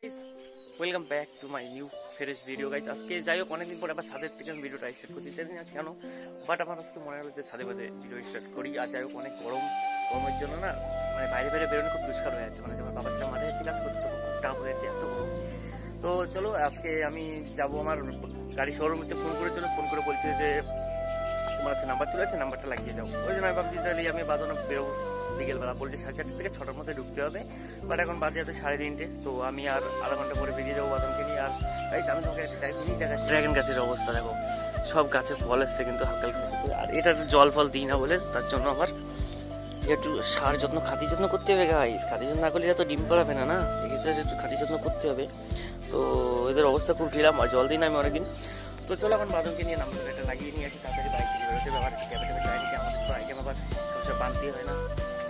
Welcome back to my new fresh video guys. আজকে যাই হোক অনেকদিন পর আবার ছাদের থেকে আমি ভিডিওটা স্টার্ট করতে চাই না কেন, বাট আমার আজকে মনে হলো যে ছাদে বাদে ভিডিও স্টার্ট করি। আর যাই হোক অনেক গরমের জন্য না মানে বাইরে বেরোনো খুব দুষ্কার হয়ে যাচ্ছে। মানে যখন বাবার সাথে মাঠে যাচ্ছি কাজ করতে খুব টাফ হয়ে যাচ্ছে, এত গরম। তো চলো আজকে আমি যাবো আমার গাড়ি শোরুমে ফোন করেছিল, ফোন করে বলছে যে তোমার কাছে নাম্বার চলে আছে, নাম্বারটা লাগিয়ে যাও। ওই জন্য আমি ভাবছি তাহলে আমি বাজানো বেরোবো বিকেলবেলা। বলছে 4:30 থেকে 6টার মধ্যে ঢুকতে হবে, বাট এখন বাজে হয়তো 3:30। তো আমি আর আধা ঘন্টা পরে বেরিয়ে যাবো বাদনকে নিয়ে। আর আমি তোমাকে একটা ড্রাগন গাছের অবস্থা দেখো, সব গাছে ফল এসছে কিন্তু হালকা হালকা। আর এটা জল ফল দিই না বলে তার জন্য আমার একটু সার যত্ন খাতি যত্ন করতে হবে গাইস। খাতি যত্ন না করলে তো ডিম পাড়াবে না, এক্ষেত্রে একটু খাতি যত্ন করতে হবে। তো এদের অবস্থা খুব ঢিলাম, আর জল দিই না আমি অনেকদিন। তো চলো এখন বাদনকে নিয়ে নামতে এটা লাগিয়ে নিয়ে আসি তাড়াতাড়ি বাইক দিয়ে বেরোতে। আবার ক্যাবে যায়নি, আমাদের তো আইটেম আবার সবসময় বানতে হয় না,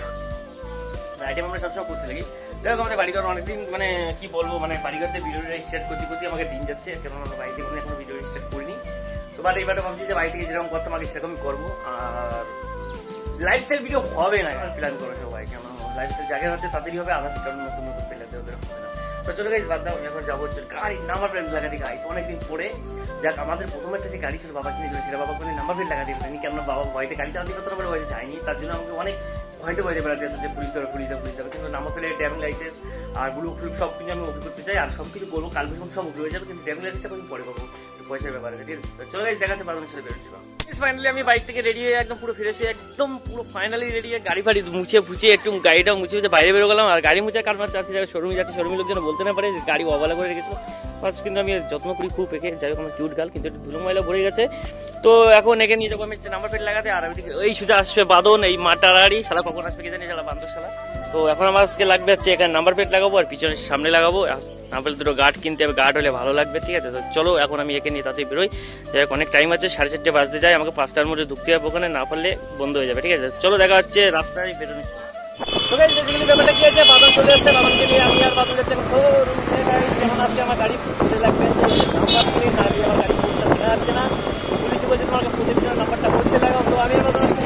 আইটেম আমরা সবসময় করতে লাগি। যাই হোক আমাদের বাড়িঘর অনেকদিন মানে কি বলবো, মানে বাড়িঘরতে ভিডিও স্টার্ট করতে করতে আমাকে দিন যাচ্ছে, কেন আমরা বাড়িতে কোনো এখন ভিডিও স্টার্ট করিনি। তো বাট এইবারটা ভাবছি যে বাড়ি থেকে যেরকম করতাম আগে সেরকমই করবো। আর লাইফস্টাইল ভিডিও হবে না প্ল্যান করে সবাই, কেন লাইফস্টাইল জায়গায় হচ্ছে তাদেরই হবে, আদার্স কারণ নতুন নতুন প্লেয়ারদের ওদের হবে না। তো চলো গাইস বাদ দাও, আমি এখন যাবো গাড়ি নাম্বার প্লেট লাগাতে। গাইস অনেকদিন পরে যাক আমাদের প্রথম একটা যে গাড়ি ছিল বাবা কিনে দিয়েছিল, বাবা কোনো নাম্বার প্লেট লাগাতে পারেনি, কেন বাবা ভয়তে গাড়ি চালাতে কতটা করে ভয়তে যায়নি, তার জন্য আমাকে অনেক ভয়তে বেড়াতে যে পুলিশ যাবে কিন্তু নাম্বার প্লেট ড্রাইভিং লাইসেন্স আর ব্লু ফ্লু সব কিছু আমি ওকে করতে চাই। আর সব কিছু করবো, কাল বেশি সব ওকে হয়ে যাবে, কিন্তু ড্রাইভিং লাইসেন্সটা আমি পরে পাবো, পয়সার ব্যাপার আছে। ঠিক আছে চলো গাইস দেখাচ্ছে বাদনের সাথে বেরোচ্ছিলাম। ফাইনালি আমি বাইক থেকে রেডি হয়ে একদম পুরো ফিরেছি, একদম পুরো ফাইনালি রেডি হয়ে গাড়ি ফাড়ি মুছে ফুছে একটু গাড়িটা মুছে ফুছে বাইরে বেরো গেলাম। আর গাড়ি মুছে কারণ চাচ্ছি শোরুমে যাচ্ছে, শোরুমের লোকজন বলতে না পারে গাড়ি অবহেলা করে রেখেছিল। ফার্স্ট কিন্তু আমি যত্ন করি খুব একে, যাই হোক আমার কিউট গাল, কিন্তু একটু ধুলো ময়লা ভরে গেছে। তো এখন একে নিয়ে যাবো আমি নাম্বার প্লেট লাগাতে। আর ওইদিকে এই সোজা আসবে বাদন, এই মাটারাড়ি শালা কখন আসবে কি জানি, শালা বান্দর শালা। তো এখন আমার আজকে লাগবে হচ্ছে এখানে নাম্বার প্লেট লাগাবো আর পিছনে সামনে লাগাবো। নাম্বার দুটো গার্ড কিনতে হবে, গার্ড হলে ভালো লাগবে। ঠিক আছে তো চলো এখন আমি একে নিয়ে তাতেই বেরোই। যাই হোক অনেক টাইম আছে, 4:30 বাজতে যায়, আমাকে 5টার মধ্যে ঢুকতে হবে ওখানে, না পারলে বন্ধ হয়ে যাবে। ঠিক আছে চলো দেখা হচ্ছে রাস্তায় বেরোনো। ব্যাপারটা কি আছে, বাদন চলে আসছে, বাদনকে নিয়ে আমি আর বাদন যাচ্ছে যেমন আজকে আমার গাড়ি লাগবে নাম্বার প্লেট, আর আমার গাড়ি দেখা যাচ্ছে না, পুলিশ বলছে তোমাকে প্রতিদিনের নাম্বারটা বলতে লাগাও। তো আমি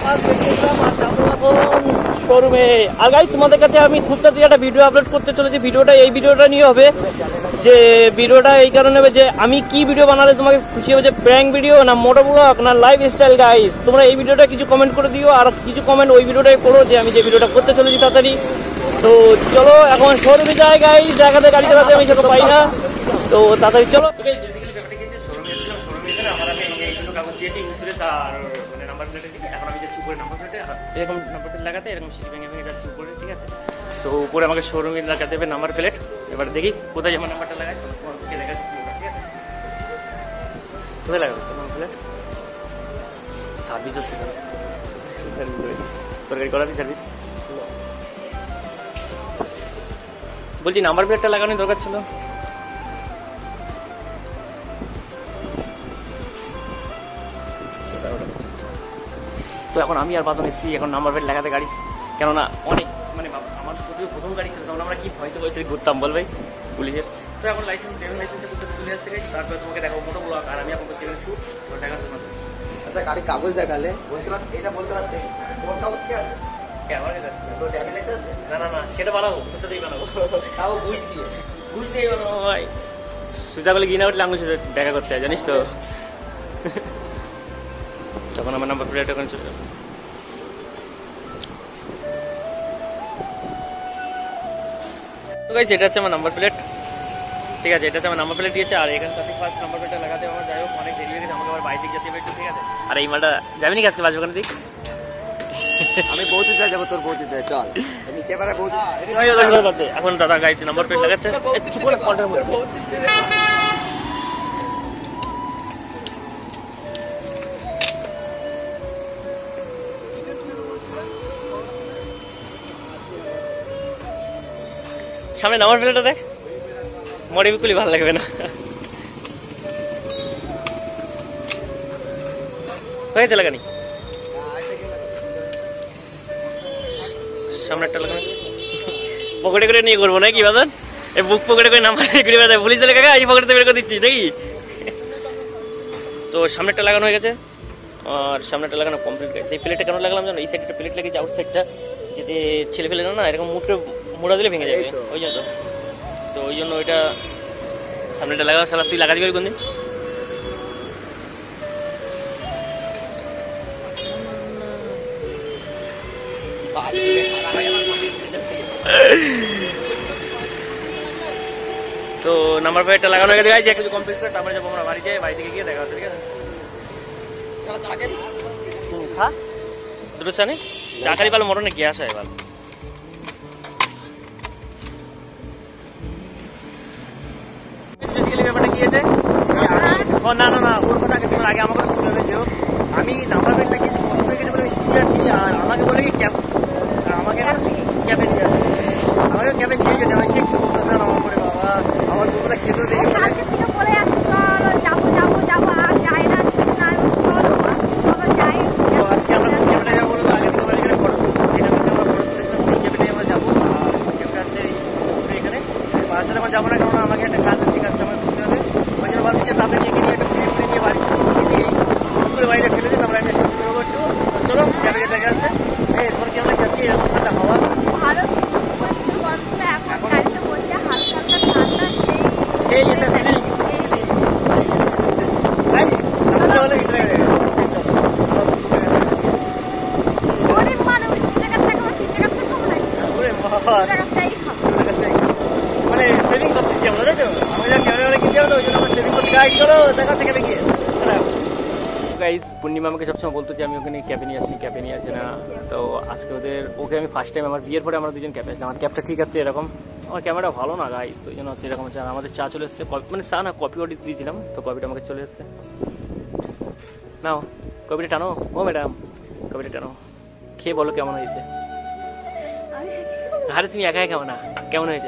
শোরুমে। আর গাইস তোমাদের কাছে আমি খুব তাড়াতাড়ি একটা ভিডিও আপলোড করতে চলেছি। এই ভিডিওটা নিয়ে হবে যে ভিডিওটা এই কারণে হবে যে আমি কি ভিডিও বানালে তোমাকে খুশি হবে, যে প্র্যাঙ্ক ভিডিও না মোটো ব্লগ না লাইফ স্টাইল। গাইস তোমরা এই ভিডিওটা কিছু কমেন্ট করে দিও, আর কিছু কমেন্ট ওই ভিডিওটাই করো যে আমি যে ভিডিওটা করতে চলেছি তাড়াতাড়ি। তো চলো এখন শোরুমে যাই গাইস, জায়গাতে গাড়ি চালাতে আমি সেটা পাই না, তো তাড়াতাড়ি চলো। এরকম নাম্বার প্লেট লাগাতে, এরকম সিট ভেঙে ভেঙে যাচ্ছে উপরে। ঠিক আছে তো উপরে আমাকে শোরুমে লাগাতে হবে নাম্বার প্লেট। এবার দেখি কোথায় যেমন নাম্বারটা লাগাই, ঠিক আছে কোথায় লাগাবে নাম্বার প্লেট। সার্ভিস হচ্ছে সার্ভিস তোর গাড়ি করাবি সার্ভিস, বলছি নাম্বার প্লেটটা লাগানোর দরকার ছিল। তো এখন আমি আর বাদন এসেছি এখন নাম্বার প্লেট লাগাতে গাড়ি, কেননা অনেক মানে আমার প্রথম গাড়ি ছিল তখন আমরা কি ভয়তে ঘুরতাম বলবে পুলিশের। তো এখন লাইসেন্স ড্রাইভিং লাইসেন্সের করতে চলে আসছে গাড়ি, তারপরে তোমাকে দেখাবো মোটো ব্লগ। আর আমি এখন করছি শুট, তো দেখা শোনা আচ্ছা গাড়ি কাগজ দেখালে বলতে পারছি, এটা বলতে পারতে তোমার কাগজ কি আছে? না না না সেটা বানাবো, কোথাতেই বানাবো, তাও ঘুষ দিয়ে বানাবো ভাই। সোজা বলে গিয়ে না উঠলে আঙুল সোজা দেখা করতে হয় জানিস তো। তখন আমার নাম্বার প্লেট ওখানে চলে যাবে। তো গাইস এটা হচ্ছে আমার নাম্বার প্লেট। ঠিক আছে এটা হচ্ছে আমার নাম্বার প্লেট দিয়েছে। আর এখান থেকে ফার্স্ট নাম্বার প্লেটটা লাগাতে আমার যাই হোক অনেক দেরি হয়ে গেছে, আমাকে আবার বাইরে দিকে যেতে হবে একটু। ঠিক আছে আর এই মালটা যাবি নাকি আজকে বাজবে ওখানে দিক? আমি বহুত দিতে যাবো, তোর বহুত দিতে চল নিচে পারে বহুত। এখন দাদা গাড়িতে নাম্বার প্লেট লাগাচ্ছে, চুপ করে কন্টার মধ্যে সামনে নাম্বার প্লেটটা দেখ, মরে বিকুলি ভালো লাগবে না। হয়েছে লাগানি সামনেরটা লাগানো, পকেটে করে নিয়ে করবো নাকি বাদন? এই বুক পকেটে করে নাম্বার ঘুরে বেড়ায় পুলিশ চলে কাকা, এই পকেটে বের করে দিচ্ছি নাকি? তো সামনেরটা লাগানো হয়ে গেছে আর সামনেটা লাগানো কমপ্লিট গেছে। এই প্লেটটা কেন লাগালাম জানো, এই সাইডটা প্লেট লাগিয়েছে, আউট সাইডটা যেতে ছেলে ফেলে না এরকম মুখটা মোড়া দিলে ভেঙে যাবে, ওই জন্য। তো ওই জন্য ওইটা সামনেটা লাগাও। সালা তুই লাগাতে পারবি কোনদিন? তো নাম্বার প্লেটটা লাগানো হয়ে গেছে, একটু কমপ্লিট করে তারপরে যাবো আমরা বাড়ি যাই। বাড়ি থেকে গিয়ে দেখা হচ্ছে, ঠিক আছে? খা দুটো চা নেই, চা খালি ভালো, মরণে গ্যাস হয় ভালো। ব্যাপারটা কি আছে? না না না, ওর কথা আগে তোমার আগে আমাকে শুনতে হবে। যে আমি নাম্বার প্লেটটা কি কষ্ট হয়ে গেছে বলে আমি শুনে আছি, আর আমাকে বলে কি ক্যাব, আমাকে ক্যাবে নিয়ে যাবে, আমাকে ক্যাবে নিয়ে যেতে হবে। সে কি বলতেছে আমার করে, বাবা আমার দুপুরে খেতে দেখে যাবো না, কারণ আমাকে একটা কাজ আছে, কাজটা আমার করতে হবে। ওই জন্য ভাবছি যে তাদের নিয়ে গিয়ে একটা ঘুরে নিয়ে বাড়ি ঘুরে বাইরে ফেলে দিই, তারপরে আমি একটু চলো ক্যাবে দেখা যাচ্ছে। এই তোমার কেমন লাগছে এরকম ঠান্ডা হাওয়া? এই একটা ফিলিংস মানে সেভিং করতেছি আমরা, তাই তো? আমি যা ক্যামেরা কিনতে হবে, ওই জন্য আমরা সেভিং করতে গাইড। চলো দেখা হচ্ছে ক্যাবে গিয়ে। গাইজ পূর্ণিমা আমাকে সবসময় বলতো যে আমি ওখানে ক্যাবে নিয়ে আসি, ক্যাবে নিয়ে আসি না। তো আজকে ওকে আমি ফার্স্ট টাইম আমার বিয়ের পরে আমরা দুজন ক্যাবে আসলাম। আমার ক্যাবটা ঠিক আছে এরকম, আমার ক্যামেরা ভালো না গাইজ, ওই জন্য হচ্ছে এরকম হচ্ছে। আর আমাদের চা চলে এসছে, মানে চা না কফি অর্ডার দিয়েছিলাম, তো কফিটা আমাকে চলে এসছে। নাও কফিটা টানো। ও ম্যাডাম কফিটা টানো, খেয়ে বলো কেমন হয়েছে। আরে তুমি একাই খাও না, কেমন হয়েছে?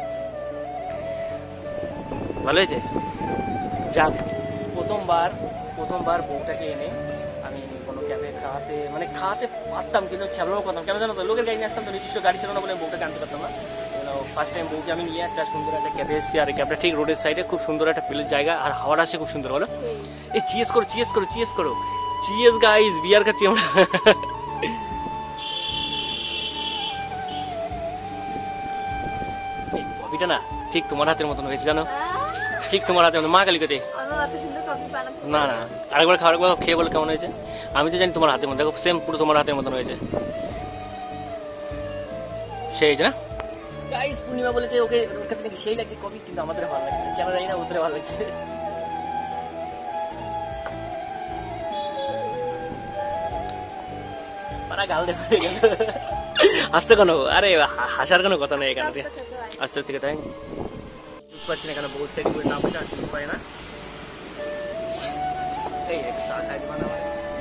ভালো হয়েছে? যাক, প্রথমবার বউটাকে এনে আমি কোনো ক্যাবে খাওয়াতে পারতাম, কিন্তু ছ্যাবলামো করতাম। কেন জানো তো? লোকের গাড়ি নিয়ে আসতাম, তো নিজস্ব গাড়ি চালানো বলে বউটাকে আনতে পারতাম না। ফার্স্ট টাইম বউকে আমি নিয়ে একটা সুন্দর একটা ক্যাবে এসেছি, আর এই ক্যাবটা ঠিক রোডের সাইডে, খুব সুন্দর একটা প্লেস জায়গা, আর হাওয়াটা আসে খুব সুন্দর। বলো এই চিয়েস করো, চিয়েস করো, চিয়েস করো, চিয়েস গাইস, বিয়ার খাচ্ছি আমরা। এই কফিটা না ঠিক তোমার হাতের মতন হয়েছে, জানো? ঠিক তোমার হাতের মতন। মা কালিকাতে না না, আরেকবার খেয়ে বলে কেমন হয়েছে। আমি তো জানি তোমার হাতের মধ্যে, দেখো সেম পুরো তোমার হাতের মতন হয়েছে। সেই হয়েছে না গাইস? পূর্ণিমা বলেছে ওকে ওর কাছে নাকি সেই লাগছে কফি, কিন্তু আমাদের ভালো লাগছে, কেন জানি না, ওদের ভালো লাগছে। পারা গাল দেখে গেল। হাসছে কেন? আরে হাসার কোনো কথা নেই এখানে, আস্তে আস্তে তাই পাচ্ছি না কেন, বউ থেকে না বুঝে আসতে পারে না। এই চা খাই দিবা না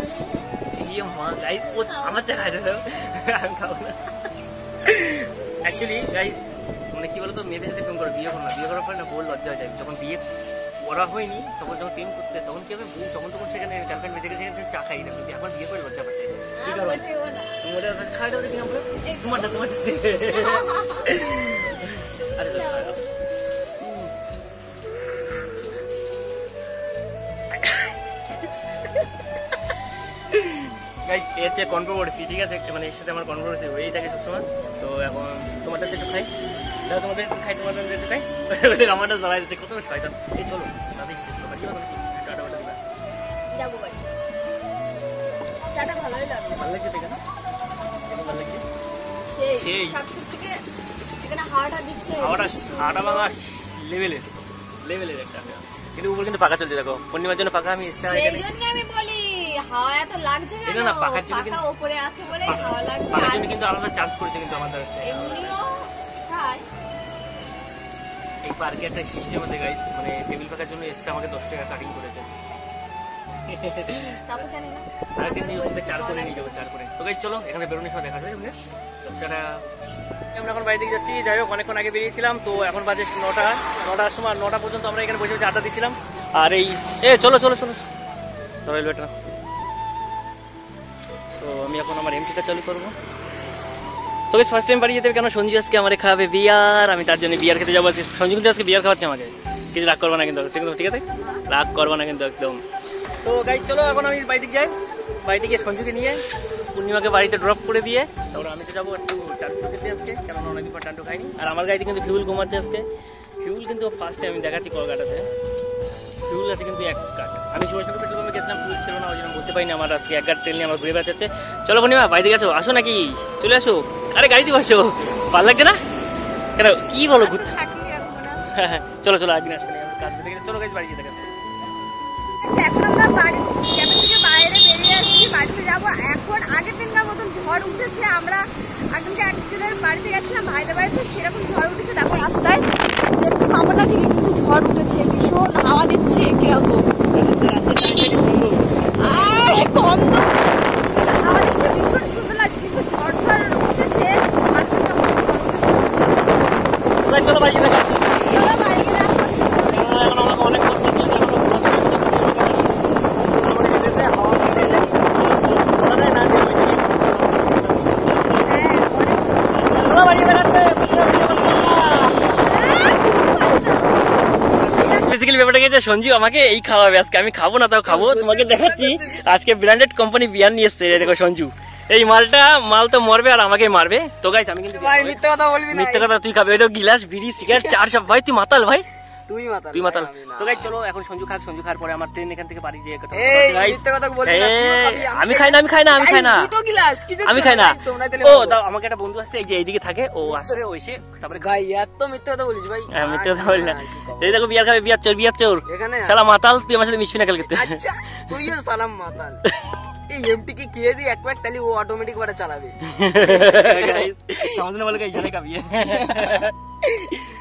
গাইস, আমার চা খাই দিল, আমি খাবো না। অ্যাকচুয়ালি গাইস মানে কি বলতো, মেয়েদের সাথে প্রেম করো, বিয়ে করো না, বিয়ে করার পরে না বউ লজ্জা হয়ে যায়। যখন বিয়ে করা হয়নি তখন যখন প্রেম করতে, তখন কি হবে, বউ তখন সেখানে গার্লফ্রেন্ড বেঁচে গেছে, চা খাই না, কিন্তু এখন বিয়ে করে লজ্জা পাচ্ছে। কি করবো খাই দাও দেখি তোমারটা আরে গাইস এর চেয়ে কন্ট্রোভার্সি, ঠিক আছে, মানে এর সাথে আমার কন্ট্রোভার্সি হয়েই থাকে সবসময়। তো এখন তোমাদের একটু খাই, তোমাদের একটু খাই, তোমাদের একটু খাই, আমারটা জ্বালাই যাচ্ছে, কত শয়তান। এই চলো তাদের শেষ করো, কি বলো টাটা বাটা দিবা, যাবো ভাই। চাটা ভালোই লাগছে, ভালো লাগছে দেখে না, কেমন ভালো লাগছে সেই সবচেয়ে থেকে এখানে হাওয়াটা দিচ্ছে, হাওয়াটা ভাঙা লেভেলের একটা। কিন্তু উপরে কিন্তু পাখা চলছে, দেখো পূর্ণিমার জন্য পাখা আমি সেই জন্য আমি বলি হাওয়া এত লাগছে না, না পাখার জন্য কিন্তু উপরে আছে বলে হাওয়া লাগছে, পাখার জন্য কিন্তু আলাদা চার্জ করেছে কিন্তু আমাদের এমনিও তাই। এই পার্কে একটা সিস্টেম আছে গাইস, মানে টেবিল পাখার জন্য এক্সট্রা আমাকে 10 টাকা কাটিং করেছে। তারপর জানি না আরেকদিন ওকে চার করে নিয়ে যাবো, চার করে। তো গাইস চলো এখানে বেরোনোর সময় দেখা যাবে, বুঝলে যারা আমরা এখন বাড়ি থেকে যাচ্ছি। যাই হোক অনেকক্ষণ আগে বেরিয়েছিলাম, তো এখন বাজে 9টার সময়, 9টা পর্যন্ত আমরা এখানে বসে বসে আড্ডা দিচ্ছিলাম। আর এই চলো চলো চলো রেলওয়েটা। তো আমি এখন আমার এমটিটা চালু করবো। তো ফার্স্ট টাইম বাড়ি যেতে হবে, কেন সঞ্জু আজকে আমার খাওয়াবে বিয়ার, আমি তার জন্য বিয়ার খেতে যাবো। সঞ্জু কিন্তু আজকে বিয়ার খাওয়াচ্ছে আমাকে, কিছু রাগ করবো না কিন্তু, ঠিক আছে, রাগ করবো না কিন্তু একদম। তো গাইজ চলো এখন আমি বাড়ি থেকে যাই, বাড়িতে গিয়ে সঞ্জুকে নিয়ে পূর্ণিমাকে বাড়িতে ড্রপ করে দিয়ে তারপর আমি তো যাবো একটু টান্টু খেতে আজকে, কেননা অনেকদিন পর টান্টু খাইনি। আর আমার গাড়িতে কিন্তু ফিউল কম আছে আজকে, ফিউল কিন্তু ফার্স্ট টাইম আমি দেখাচ্ছি কলকাতাতে ফিউল আছে কিন্তু 1 কাঠ। আমি সুভাষনগর পেট্রোল পাম্পে গেছিলাম, ফিউল ছিল না, ওই জন্য বলতে পারিনি। আমার আজকে 1 কাঠ তেল নিয়ে আমার ঘুরে বেড়াচ্ছে। চলো পূর্ণিমা বাড়িতে গেছো, আসো নাকি, চলে আসো। আরে গাড়িতে বসো, ভালো লাগছে না কেন, কি বলো ঘুরছো? হ্যাঁ হ্ঁ চলো চলো, একদিন আসতে নেই, কাজ পেতে গেছে। চলো গাইজ বাড়ি যেতে গেছে। এখন আমরা বাড়ি ক্যাবিন থেকে বাইরে বেরিয়ে আসছি, বাড়িতে যাবো এখন। আগের দিনকার মতন ঝড় উঠেছে। আমরা আগামীকাল একজনের বাড়িতে গেছিলাম, ভাইদের বাড়িতে, সেরকম ঝড় উঠেছে। দেখো রাস্তায় দেখতে পাবো না ঠিকই, কিন্তু ঝড় উঠেছে, ভীষণ হাওয়া দিচ্ছে কিরকম, গন্ধ হাওয়া দিচ্ছে, ভীষণ সুন্দর লাগছে। কিন্তু ঝড় উঠেছে। চলো বাড়ি যেতে গেছে। চলো বাইরে গেলে আসো। এখন আমাকে অনেক কষ্ট হচ্ছে, ব্যাপারটা গেছে সঞ্জু আমাকে এই খাওয়াবে আজকে, আমি খাবো না তাও খাবো। তোমাকে দেখাচ্ছি আজকে ব্র্যান্ডেড কোম্পানি বিয়ার নিয়ে এসছে। দেখো সঞ্জু, এই মাল তো মরবে আর আমাকে মারবে। তো গাইস আমি কিন্তু মিথ্যা কথা বলবি না, মিথ্যা কথা তুই খাবে। এটা গিলাস বিড়ি সিগারেট চার সব। ভাই তুই মাতাল, ভাই তুই মাতাল। তো গাইস চলো এখন সঞ্জু খাওয়ার পরে আমার ট্রেন এখান থেকে বাড়ি যেয়ে কথা। আমি খাই না ও দাও, আমাকে একটা বন্ধু আসছে এই যে এইদিকে থাকে, ও আসবে, ও এসে তারপরে ভাই এত মিথ্যা কথা বলিস ভাই। হ্যাঁ মিথ্যা কথা বলি না। এই দেখো বিয়ার খাবে, বিয়ার চোর এখানে শালা মাতাল, তুই আমার সাথে মিশবি না কালকে। আচ্ছা তুই আর সালাম মাতাল। এই এমটি কে খেয়ে দি এক প্যাক, তাহলে ও অটোমেটিক বারে চালাবে। গাইস समझने वाले का इशारे का भी है।